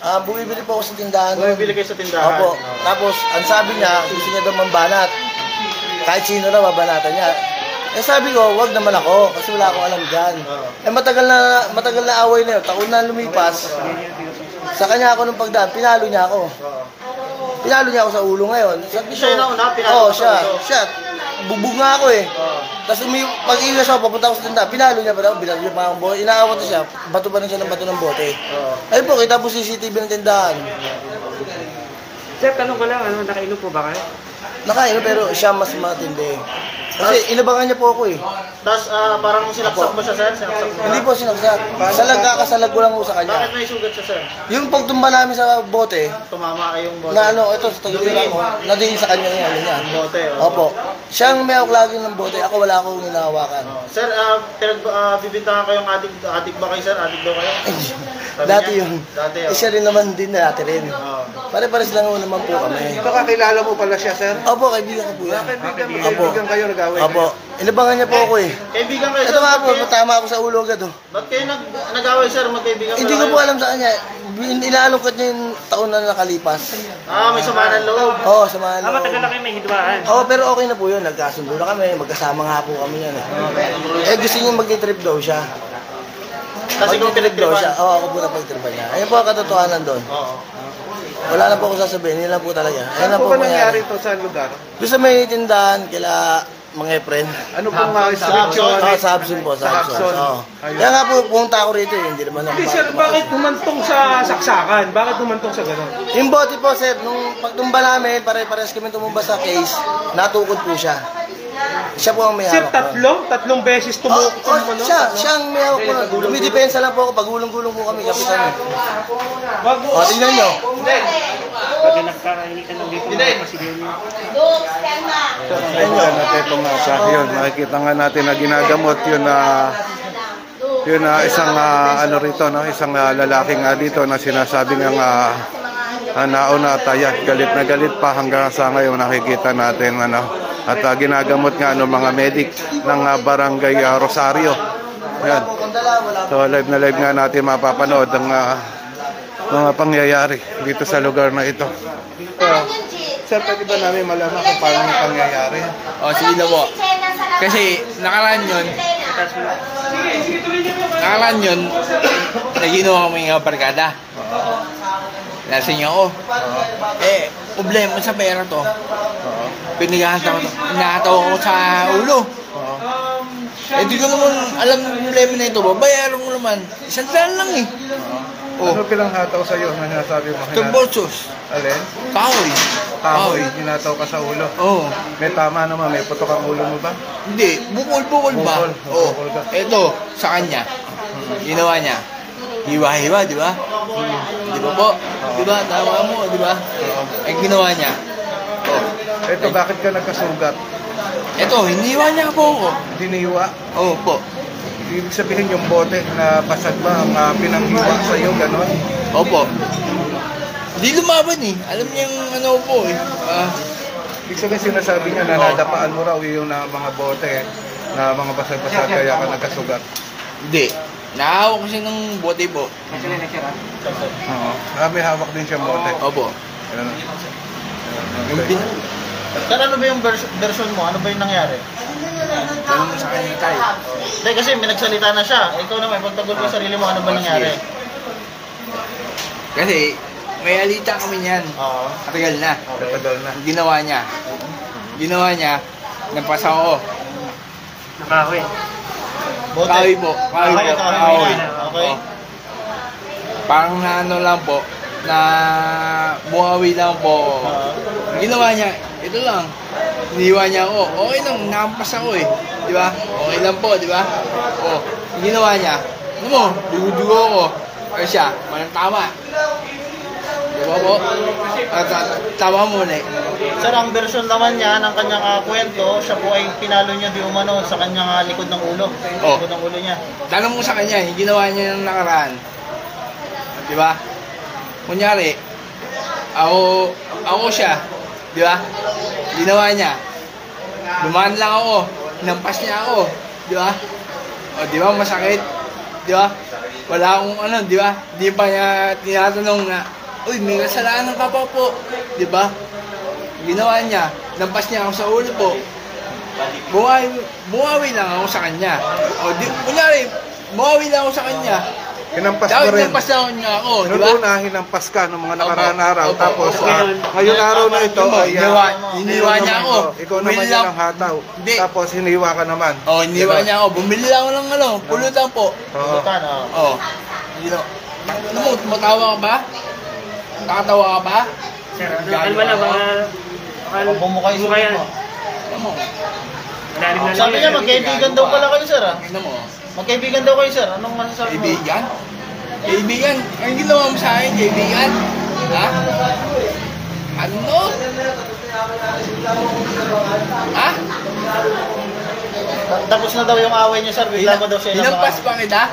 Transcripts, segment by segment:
Bumibili po ako sa tindahan. Bumibili kayo sa tindahan? Opo. Tapos, ang sabi niya, gusto niya daw mambanat. Kahit sino na mabanatan niya. Eh sabi ko, wag naman ako kasi wala akong alam dyan. Eh matagal na away na yun. Taon na lumipas. Sa kanya ako nung pagdaan, pinalo niya ako. Pinalo niya ako sa ulo ngayon. Sabi siya yung nauna, pinalo ko sa ulo? Siya. Bubog nga ako eh. Tapos pag-iwas ako, papunta ako sa tindahan, pinalo niya pa daw, binalo niya pa akong bote. Inaawat na siya, bato pa rin siya ng bato ng bote. Ayun po, kita po CCTV ng tindahan. Sir, tanong ko lang, nakainom po ba kayo? Nakainom pero siya mas matindi. Kasi inabangan niya po ako eh. Tapos parang sinaksak mo siya, sir? Sinaksak mo? Hindi po sinaksak. Kakasalag ko lang po sa kanya. Bakit may sugat siya, sir? Yung pagtumba namin sa bote, tumama kayong bote? Na ito sa tagiliran ko, nadiin sa kanya yung ano niya. Bote, Opo. Siyang may hawak lagi ng bote, ako wala akong hinahawakan. Sir, bibintangan kayong adik ba kayo, sir? Adik daw kayo? Dati yun. Dati, siya rin naman din dati rin. Pare-pares lang naman po kami. Kakilala mo pala siya, sir? Opo, kaibigan ko po yan. Kaibigan kayo nag-away? Opo. Inabangan niya po ako eh. Kaibigan kayo, sir? Ito nga po, tama ako sa ulo agad oh. Ba't kayo nag-away, sir? Magkaibigan Hindi ko po alam sa kanya. Inaalungkot niya yung taon na nakalipas. May samahan ng loob? Oo, samahan ng loob. Matagal na kayo may hidwaan? Oo, pero okay na po yun. Nagkasundo na kami. Magkasama nga po kami yan eh. Gusto niya mag-trip daw siya. Kasi kung pinag-trip siya. Oo, ako po na pag-tripan niya. Ayun po ang katotohanan doon. Wala na po ako sasabihin. Yun lang po talaga. Ayun lang Ano po ba nangyari ito sa lugar? Doon sa may tindahan, kila mga friend. Ano pong instruction? Sa Hapson po, sa Hapson. Kaya nga po, pumunta ako rito eh. Hindi naman ako. Hindi sir, bakit humantong sa saksakan? Bakit humantong sa gano'n? Yung bote po sir, nung pagtumba namin, pare-pares kami tumumba sa case, natukod po siya. Siya po ang may Sir, hawak. tatlong beses tumukod mo, no? Siya ang may hawak po. Dumidepensa lang po ako, pagulong-gulong po kami, kapitan. Tingnan nyo. Pag nagkakainitan ng dito, mga pasigilin. Ayun natin itong sa yun. Makikita nga natin na ginagamot yun na isang ano rito, no? Isang lalaking dito na sinasabi ng nauna at galit na galit pa hanggang sa ngayon nakikita natin at ginagamot nga mga medic ng barangay Rosario. Ayan. So live nga natin mapapanood ang mga pangyayari dito sa lugar na ito. Sir, pwede ba namin malaman kung paano yung pangyayari? Sige na po. Kasi nakaraan yun, naginawa kami ng barkada. Lasing ako. Problema sa pera to. Pinagahataw ako sa ulo. Hindi ko naman alam yung problema na ito. Bayaran mo naman. Isang daan lang eh. Ano pinanghataw sa'yo na nasabi mo? Turbosos. Alin? Kahoy. Kahoy. Hinataw ka sa ulo? Oo. May tama naman. May putok ang ulo mo ba? Hindi. Bukol-bukol ba? Oo. Ito, sa kanya. Ginawa niya. Hiwa-hiwa, di ba? Di ba po? Di ba? Tama mo, di ba? Ginawa niya. Ito, bakit ka nagkasugat? Ito, hiniwa niya po ako. Hiniwa? Oo po. Ibig sabihin yung bote na basag ba ang pinanghiwa sa'yo, gano'n? Opo. Hindi lumaban eh. Alam niya yung ano po eh. Ibig sabihin sinasabi niya na nadapaan mo raw yung mga bote na mga basag-basag kaya ka nagkasugat. Hindi. Nakahawak ko siya ng bote po. May hawak din siyang bote. Opo. Sir, ano ba yung version mo? Ano ba yung nangyari? Tanong mo sa kanya tayo. Hindi, kasi may nagsalita na siya. Ikaw naman, pagtagol mo sa sarili mo, ano ba nangyari? Kasi may alita kami niyan. Katagal na. Katagal na. Ginawa niya, nagpasa ako. Nakahoy. Kahoy po. Kahoy. Okay. Parang na ano lang po, na buhawi lang po. Ginawa niya, ito lang. Iniwan niya ako. Okay lang, nakampas ako eh. Di ba? Okay lang po, di ba? Ginawa niya, ano mo, dugo-dugo ako. Kaya siya, walang tama. Di ba po? Tama muna eh. Sir, ang version naman niya ng kanyang kwento, siya po ay pinalo niya di umano sa kanyang likod ng ulo. Likod ng ulo niya. Tanong mo sa kanya, yung ginawa niya ng nakaraan. Di ba? Kunyari, ako siya. Di ba? Ginawa niya. Dumaan lang ako. Hinampas niya ako. Di ba? Di ba masakit? di ba? Wala akong ano, di ba? Di pa niya tinatanong na, uy, may kasalanan ka pa po, di ba? Ginawa niya, lampas niya ako sa ulo po. Bumawi lang ako sa kanya. O, kunyari, bumawi lang ako sa kanya. Hinampas mo Dahil rin. lampas na niya ako, di Noon ba? una, hinampas ka ng mga nakaraan na araw. Opo. Tapos, Ngayon, ngayon araw na ito, ay Hiniwa niya ako. Ikaw naman Bumili yan lang. ang hataw. Hindi. Tapos, hiniwa ka naman. Oh, hiniwa niya ako. Bumili lang ako ng ano, pulutan po. Oo. Pulutan, oh. Oh. Ano mo, tumatawa ka ba? Nakatawa ka ba? Sir, kalma lang, baka... Bumukay sa yan. mo. Ano mo? Malalim na Sabi niya, magkaibigan daw pala kayo, sir, ah. Ano mo? Magkaibigan daw kayo, sir. Anong masasabi mo? Kaibigan? Kaibigan? Ang ginawa mo sa akin, kaibigan? Ha? Ano? Ha? Tapos na daw yung away niya, sir. Bigla mo daw siya Hinampas pa kita?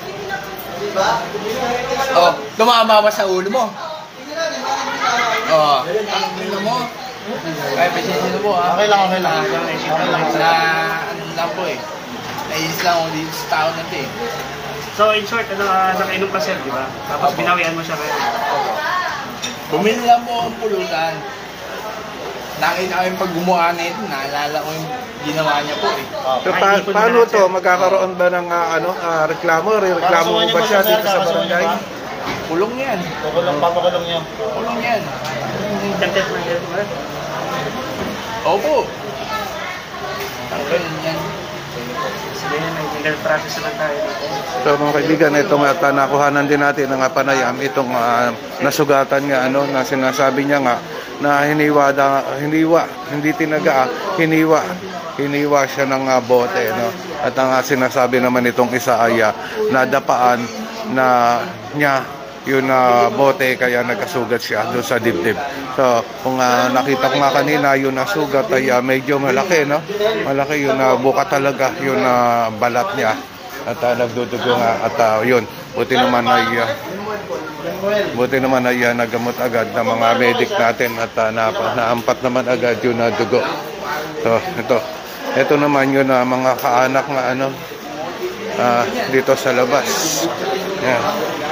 Oh, tumama ba sa ulo mo? Oh, ang ulo mo? Kaya pasensya na po ha. Okay lang, okay lang. Na ano lang po eh. Nainis lang ako dito sa tao na ito eh. So, in short, nakainom ka, sir, di ba? Tapos binawian mo siya kayo. Bumili lang po akong pulutan. Nakita ko yung pag gumawa na ito, naalala ko yung ginawa niya po eh. So, paano to? Magkakaroon ba ng reklamo? Reklamo mo ba siya dito sa barangay? Kulong yan. Papakulong niyo. Kulong yan. Tempted na yan, di ba? Opo. Ang ganun yan. Sige, may legal process naman tayo. So mga kaibigan, itong nakuhanan din natin ng panayam, itong nasugatan nga na sinasabi niya nga na hindi tinaga, hiniwa siya ng bote, no? At ang sinasabi naman itong isa ay nadapaan na niya yun bote kaya nagkasugat siya doon sa dibdib. So kung nakita ko nga kanina yung nasugat ay medyo malaki, no? Malaki yun buka talaga yung balat niya at nagdudugo nga at yun buti naman ay nagamot agad ng mga medic natin at naampat naman agad yung dugo. So ito naman yun mga kaanak nga dito sa labas. Yan.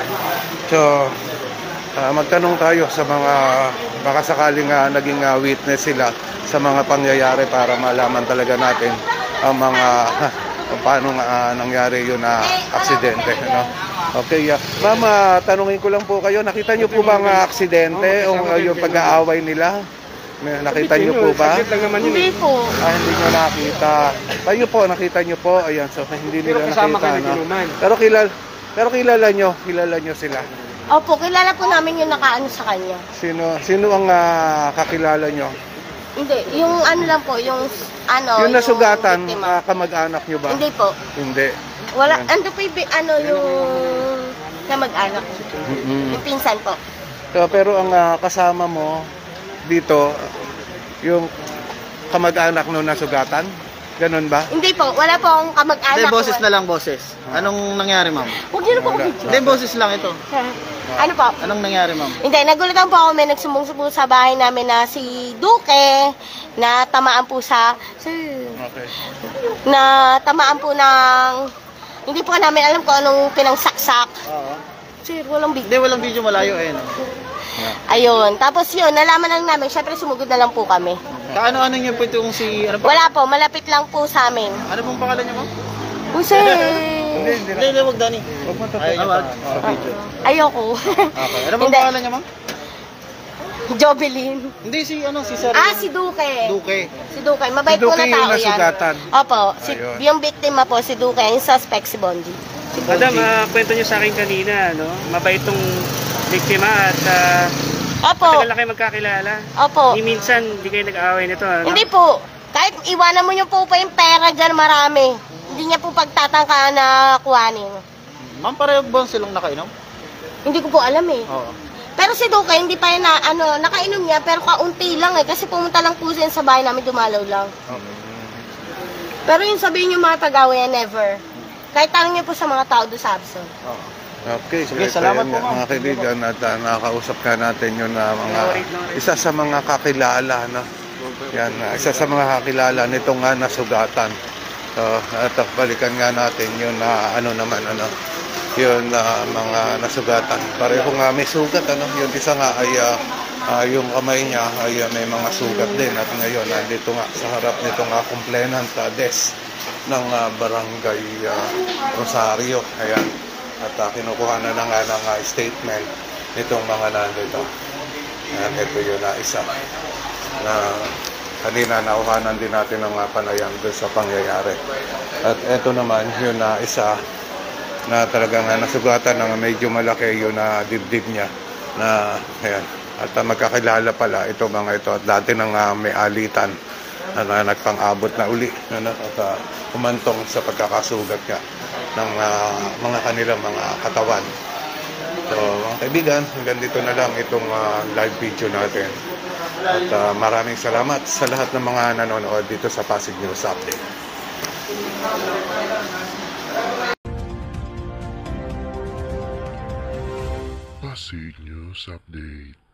So, magtanong tayo sa mga baka sakaling naging witness sila sa mga pangyayari para malaman talaga natin ang mga paano nangyari yun aksidente. No? Okay, ma'am, tanungin ko lang po kayo, nakita niyo po ba ang aksidente o yung pag-aaway nila? Nakita niyo po ba? Hindi po. Hindi niyo nakita. Kayo po, nakita niyo po. Ayan, so hindi nila nakita. No? Pero kilala nyo sila. Opo, kilala po namin yung nakaano sa kanya. Sino ang kakilala nyo? Hindi, yung ano lang po, yung ano, Yung nasugatan, biktima. kamag-anak nyo ba? Hindi po. Hindi. Wala, Yan. ando po yung, yung kamag-anak. Yung pinsan po. So, pero ang kasama mo dito, yung kamag-anak no nasugatan? Ganun ba? Hindi po, wala po akong kamag-anak. Hindi, boses na lang, boses. Anong nangyari, ma'am? Huwag niyo na po video. Hindi, boses lang ito. Ano po? Anong nangyari, ma'am? Hindi, nagulatan po ako, may nagsumbong-sumbong sa bahay namin na si Duque, na tamaan po Okay. na tamaan po ng, hindi po namin alam kung anong pinangsaksak. Oo. Sir, walang big. Hindi, walang video, malayo eh. No? Ayun, tapos yun, nalaman lang namin, syempre sumugod na lang po kami. Kaano-ano niyo po itong si... Ano pa? Wala po, malapit lang po sa amin. Ano pong pangalan niyo, ma'am? Sir, Hindi, wag Dani. Wag mo to. Ayaw niyo sa video. ayoko. Okay. Ano pong Hindi. pangalan niyo, ma'am? Jobelin. Hindi, si ano, si Sir. Si Duque. Duque. Si Duque, mabait Si po Duque na tao yung nasugatan. yan. Opo, Ayun. yung biktima po, si Duque, yung suspect, si Bondi. Madam, kwento niyo sa akin kanina, no? Mabait tong biktima at Opo, matagal na kayo magkakilala. opo. Ni minsan, hindi kayo nag-aaway nito, ano? Hindi po. Kahit iwanan mo niyo po pa yung pera dyan, marami. Hindi niya po pagtatangka na kuhanin. Ma'am, pareho ba silang nakainom? Hindi ko po alam eh. Oo. Pero si Duque, hindi pa yun nakainom niya, pero kaunti lang eh. Kasi pumunta lang po siya sa bahay namin, dumalaw lang. Pero yung sabihin niyo mga tagaway, never. Kahit tanong niyo po sa mga tao doon sa Abson. Okay, Sige, so salamat ito po, yan, ma'am. mga kaibigan at nakakausap ka natin yun isa sa mga kakilala, no? Yan, isa sa mga kakilala nitong nasugatan. So, at balikan nga natin yun ano naman, yun mga nasugatan. Pareho nga may sugat, ano? Yung isa nga ay yung kamay niya ay may mga sugat din. At ngayon, nandito nga sa harap nito nga complainant desk ng barangay Rosario. Ayan. At kinukuha na nga ng statement nitong mga nandito. Ayan, ito yun isa na kanina nauhanan din natin ng panayam doon sa pangyayari. At ito naman yun isa na talagang nasugatan ng medyo malaki yun dibdib niya na ayan. At magkakilala pala ito mga ito at dati nang may alitan na nagpang-abot na uli at humantong sa pagkakasugat niya ng mga kanilang mga katawan. So mga kaibigan, hanggang dito na lang itong live video natin. At maraming salamat sa lahat ng mga nanonood dito sa Pasig News Update. Pasig News Update.